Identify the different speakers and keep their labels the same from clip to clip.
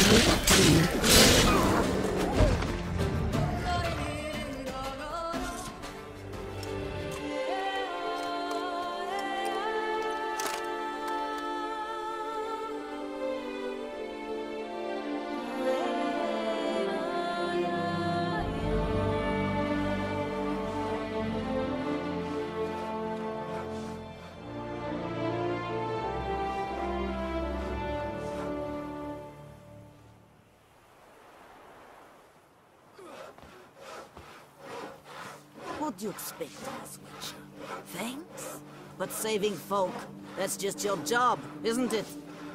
Speaker 1: What do you expect as Witcher? Thanks? But saving folk, that's just your job, isn't it?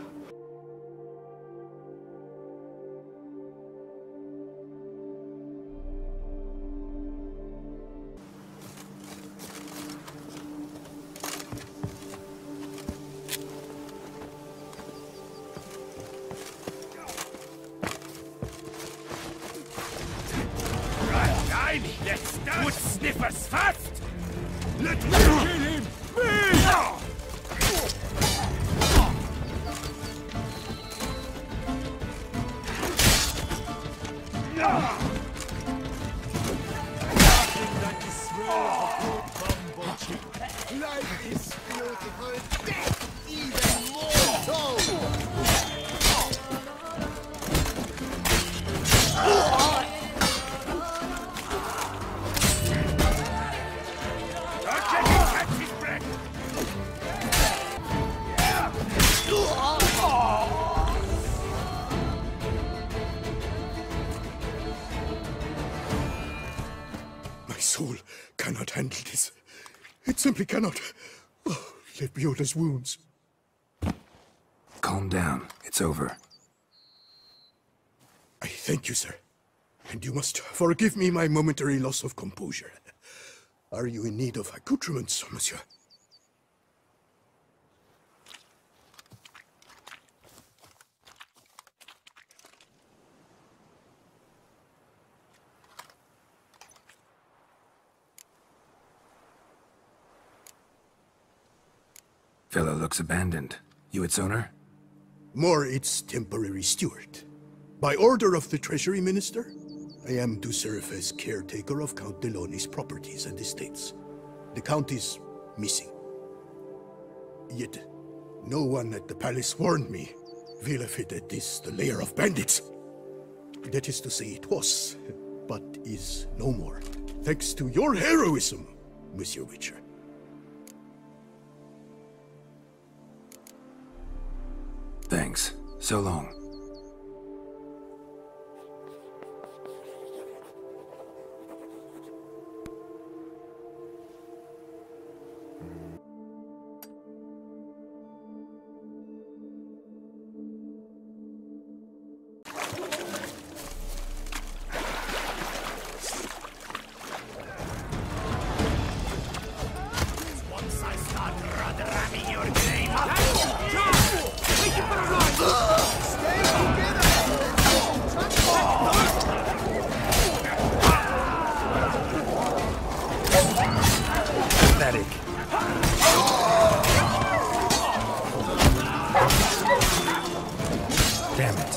Speaker 2: Let's put Sniffers fast! Let me kill him! Life is beautiful, death even more so!
Speaker 3: My soul cannot handle this. It simply cannot. Oh, Lebioda's wounds.
Speaker 4: Calm down. It's over.
Speaker 3: I thank you, sir. And you must forgive me my momentary loss of composure. Are you in need of accoutrements, monsieur?
Speaker 4: Villa looks abandoned. You its owner?
Speaker 3: More its temporary steward. By order of the Treasury Minister, I am to serve as caretaker of Count Deloni's properties and estates. The Count is missing. Yet, no one at the palace warned me. Villa fitted is the lair of bandits. That is to say it was, but is no more. Thanks to your heroism, Monsieur Witcher.
Speaker 4: Thanks. So long.
Speaker 2: Once I start ramming your name up,
Speaker 4: Pathetic. Damn it.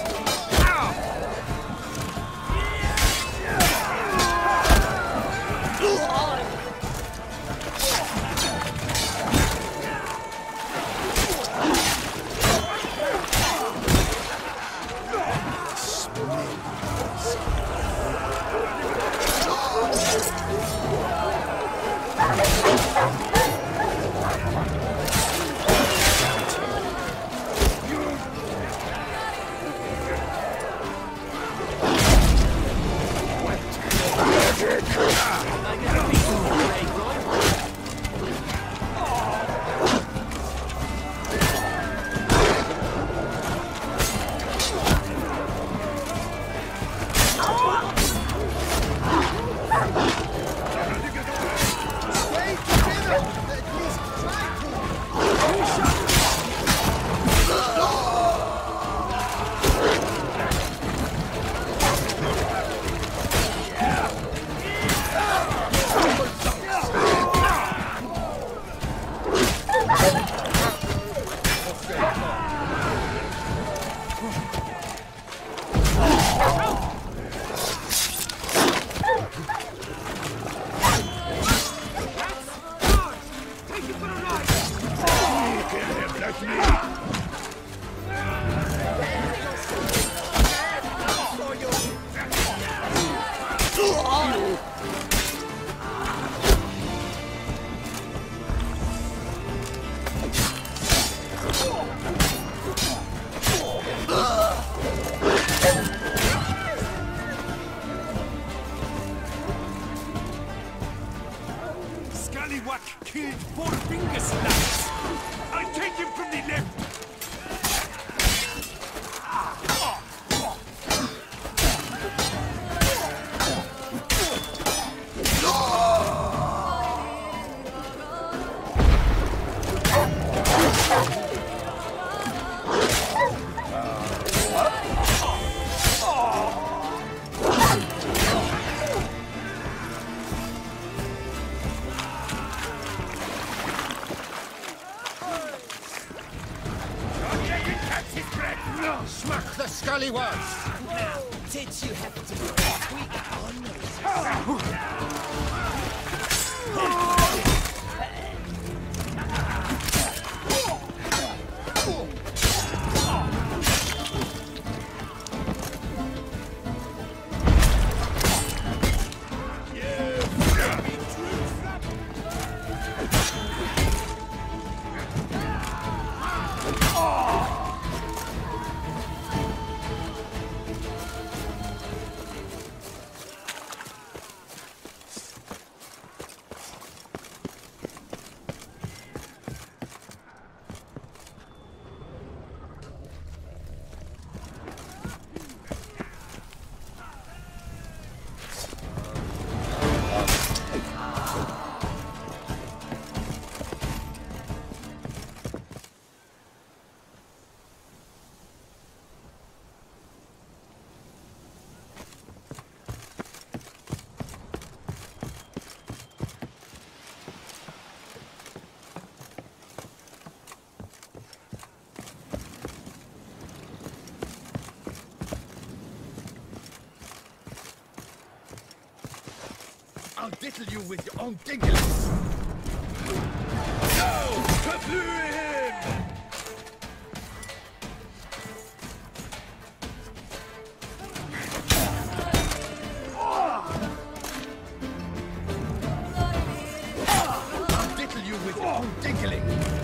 Speaker 2: Smack the scallywags!
Speaker 5: Now, did you have to do it? We
Speaker 2: I'll diddle you with your own dinglets! No! Kablu him! I'll diddle you with your own dinkling!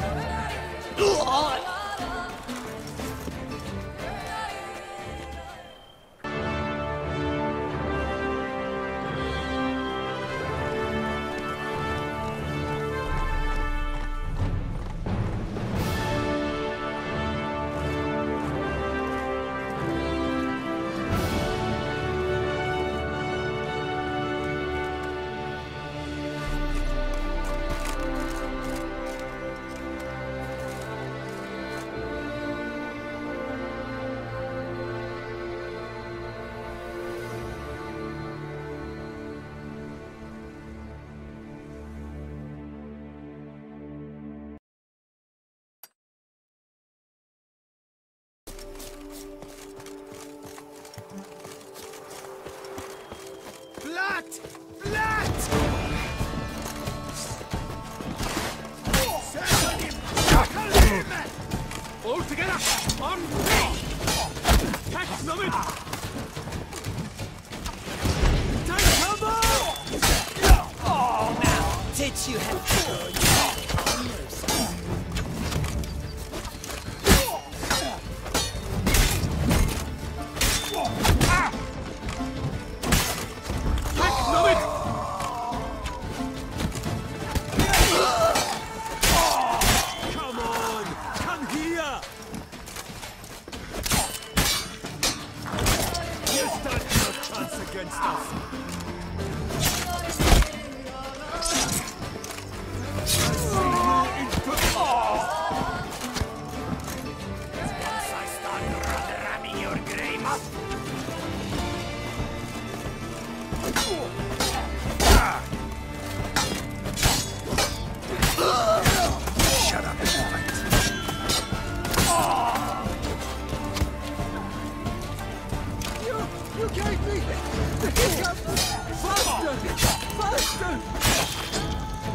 Speaker 2: All together! On me! Catch them in! Take cover!
Speaker 5: Oh, now, did you have to go?
Speaker 2: Come on! Come here! You stand no chance against us!
Speaker 5: Once I start ramming your grey muff.
Speaker 4: Shut up and fight.
Speaker 2: You gave me the hiccup! Faster! Faster!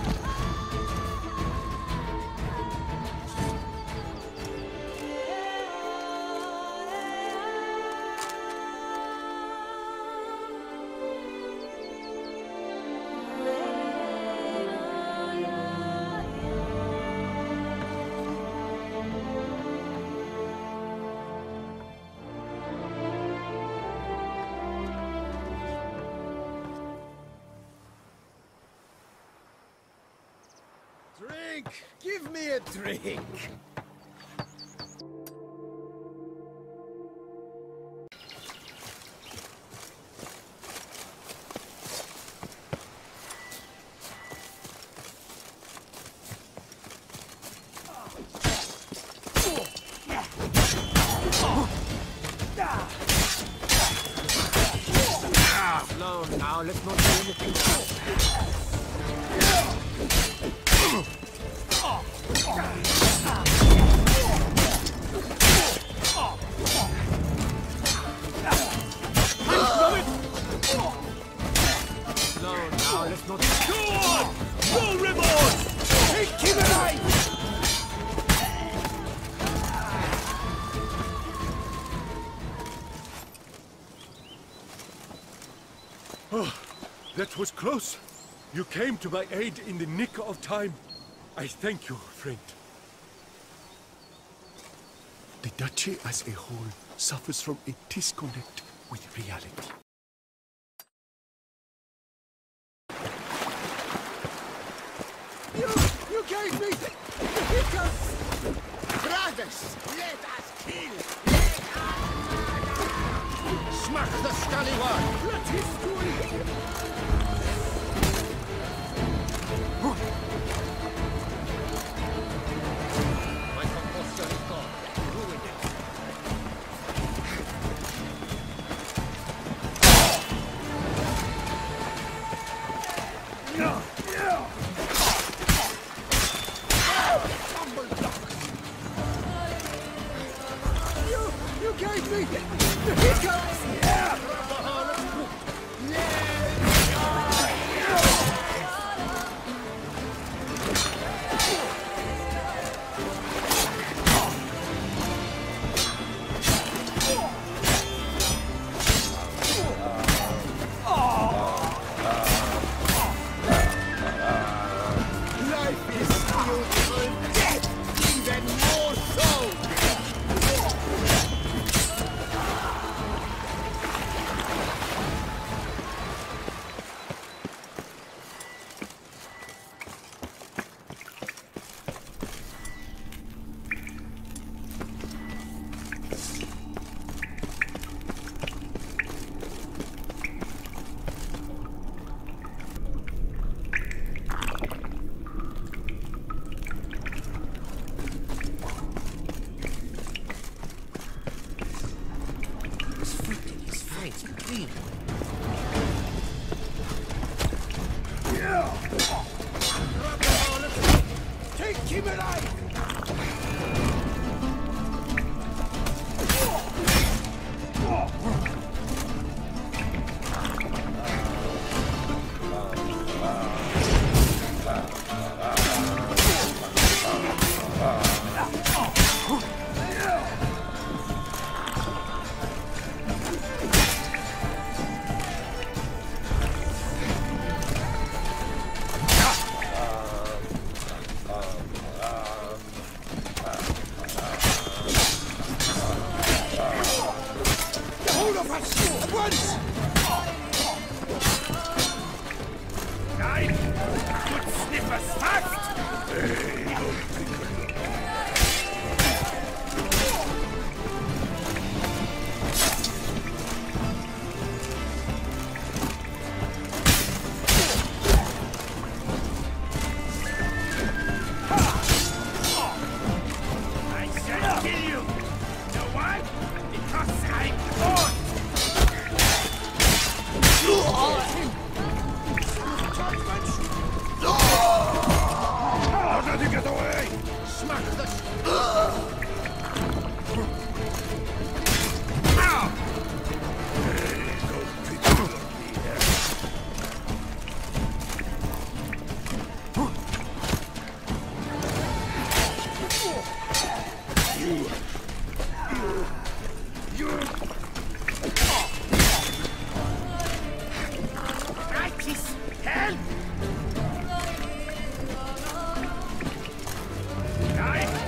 Speaker 2: Drink! Give me a drink! Slow now, let's not do anything else. That was close. You came to my aid in the nick of time. I thank you, friend. The Duchy as a whole suffers from a disconnect with reality.
Speaker 5: You gave me the hiccups! Brothers, let us kill! Smack the scallywag! Let history! My composter is gone. Ruined it. You gave me the hiccups! Life is beautiful, death even more so! Take him alive! Hold of us! At once!
Speaker 2: Nein! Good sniffers fast! I shall kill you! Know why? Because I'm born! How did you get away?
Speaker 5: Smack the...
Speaker 2: Ow! Righteous hell! Die!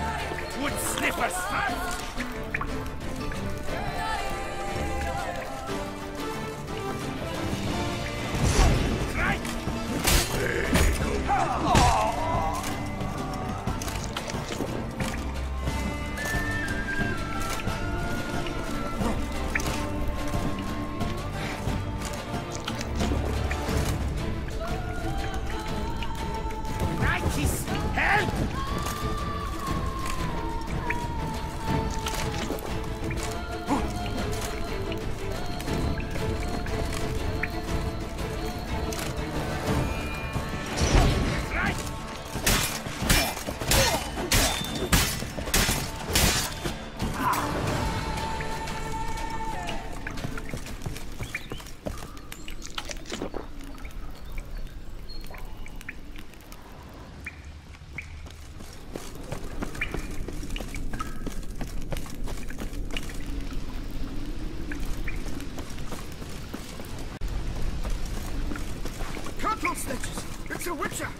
Speaker 5: Witcher!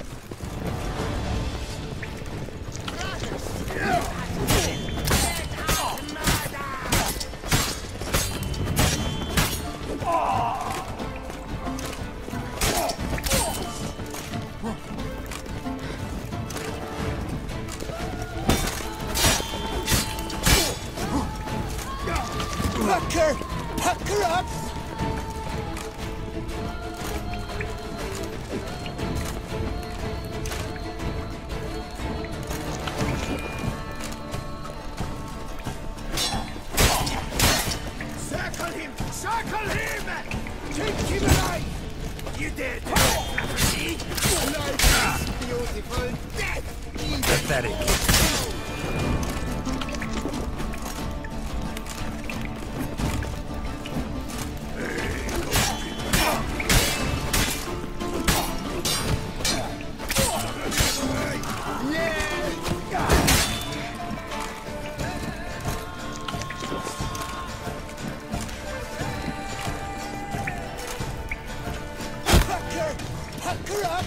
Speaker 6: Pucker up!
Speaker 5: Circle him! Circle him! Take him alive! You did! Life is beautiful! Death is
Speaker 4: Pathetic.
Speaker 6: Pucker up!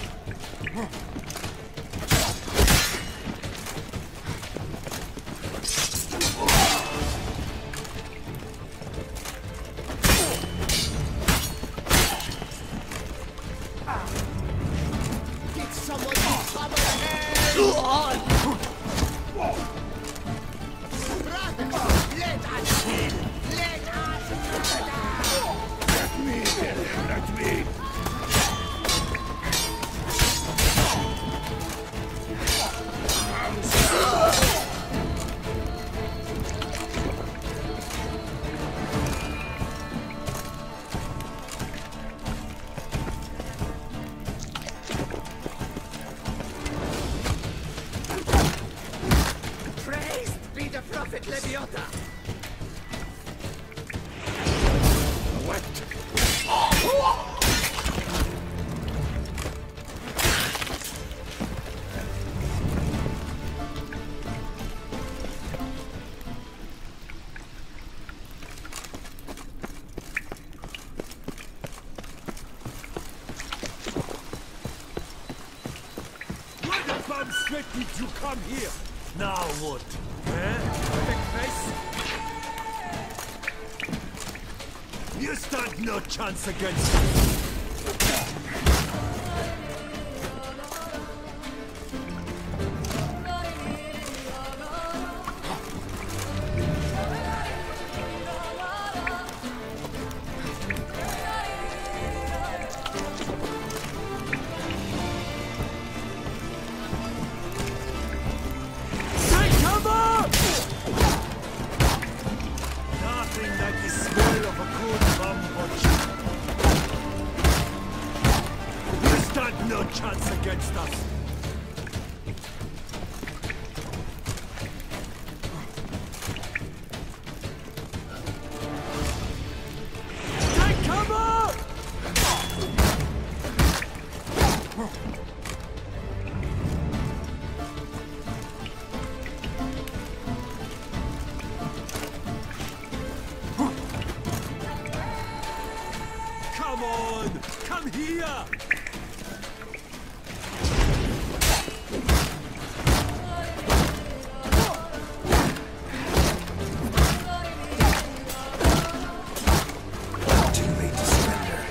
Speaker 5: Get someone to cover the head! Brothers, let us kill! Let us murder!
Speaker 2: Let me!
Speaker 5: Praised be the prophet Leviathan!
Speaker 2: Why the bum sweat did you come here? Now what? Eh? Big face? You stand no chance against us. Take cover! Nothing like the smell of a good bum butcher. You stand no chance against us. Take cover! Come on! Come here!
Speaker 4: Too late to surrender.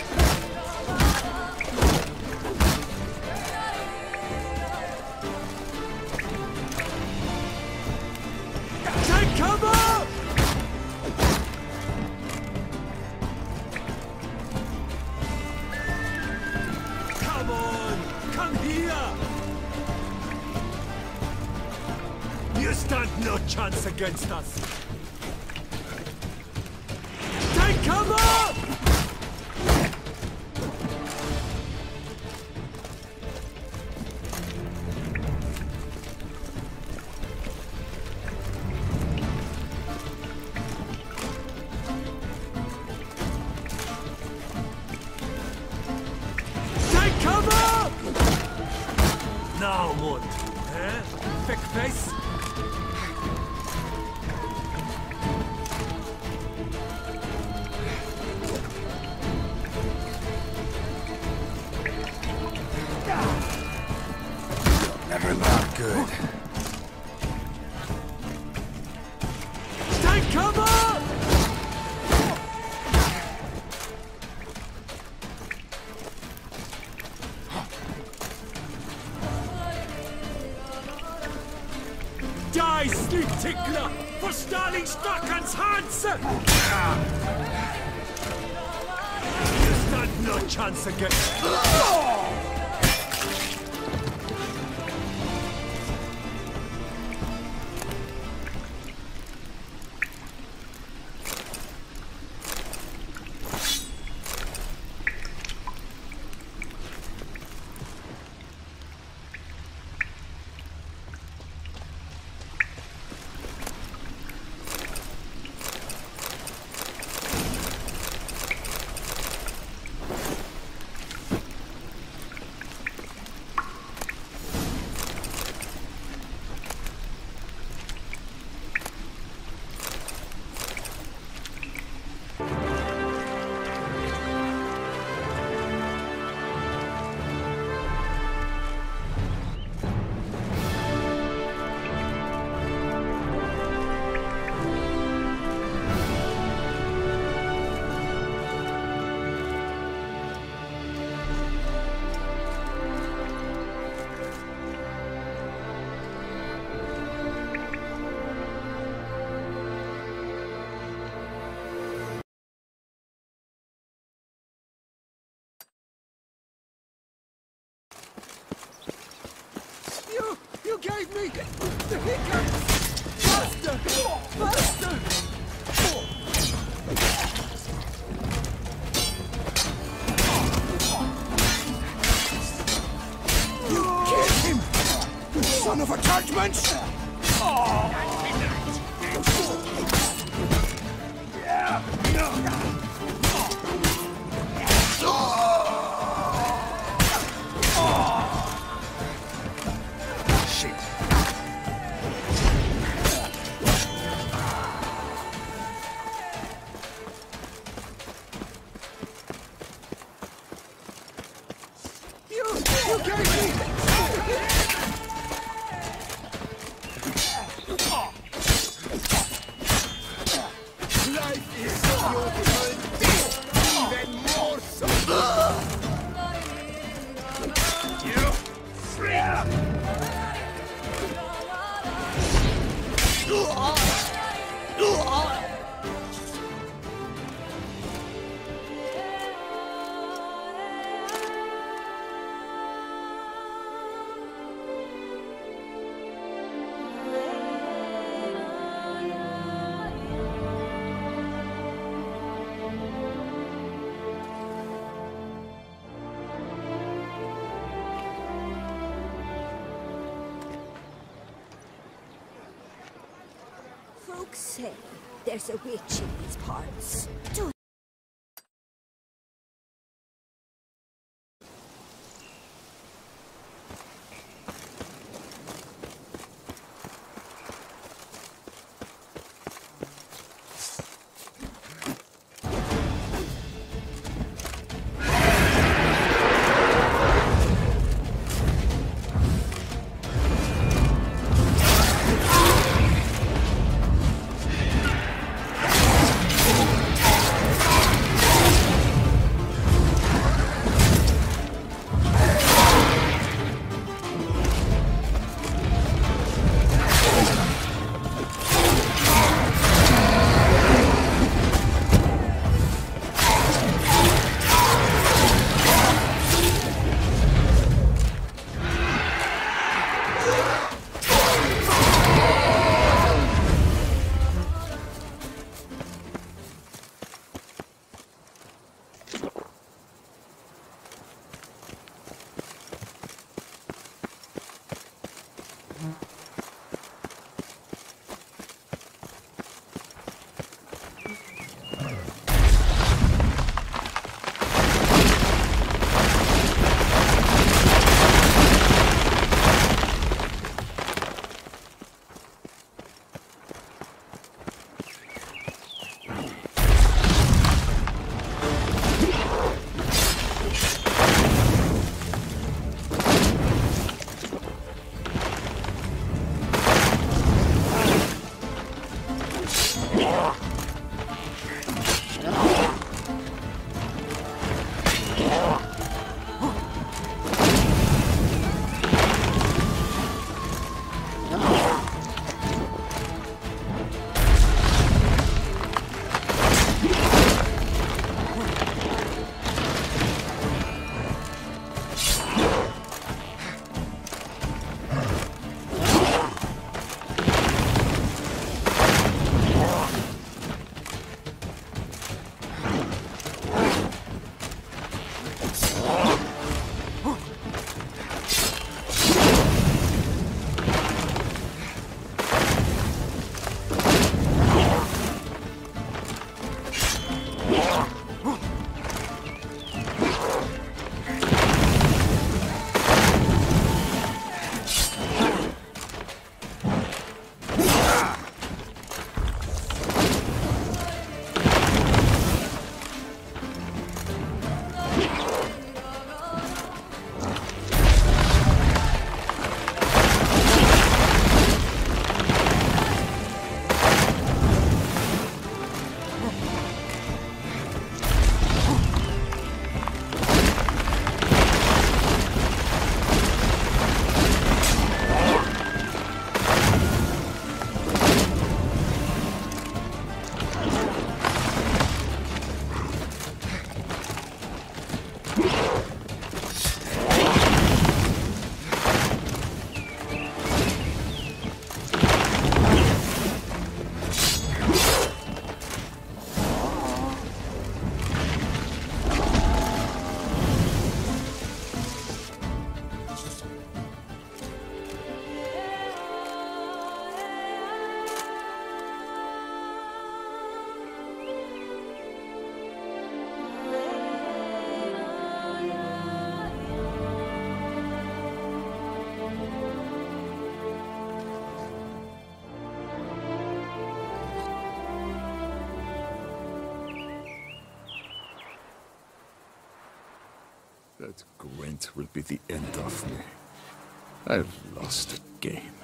Speaker 2: Take cover! Come on! Come here! You stand no chance against us. Take cover! Take cover! Now what? Eh? Big face? Tickler! For Starling Stockan's hands! You stand no chance against...
Speaker 6: You gave me the hiccups! Faster! Faster! You killed him! You son of a judgment! You gave me! Life is beautiful, even more so.
Speaker 2: You freak!
Speaker 7: Folks say there's a witch in these parts. Do
Speaker 4: That Gwent will be the end of me. I've lost the game.